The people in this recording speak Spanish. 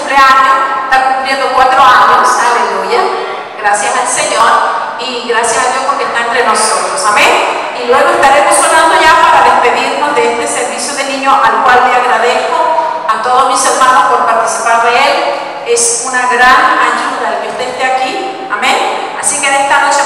cumpleaños, está cumpliendo 4 años, aleluya, gracias al Señor y gracias a Dios porque está entre nosotros, amén. Y luego estaremos orando ya para despedirnos de este servicio de niños, al cual le agradezco a todos mis hermanos por participar de él. Es una gran ayuda el que usted esté aquí, amén. Así que en esta noche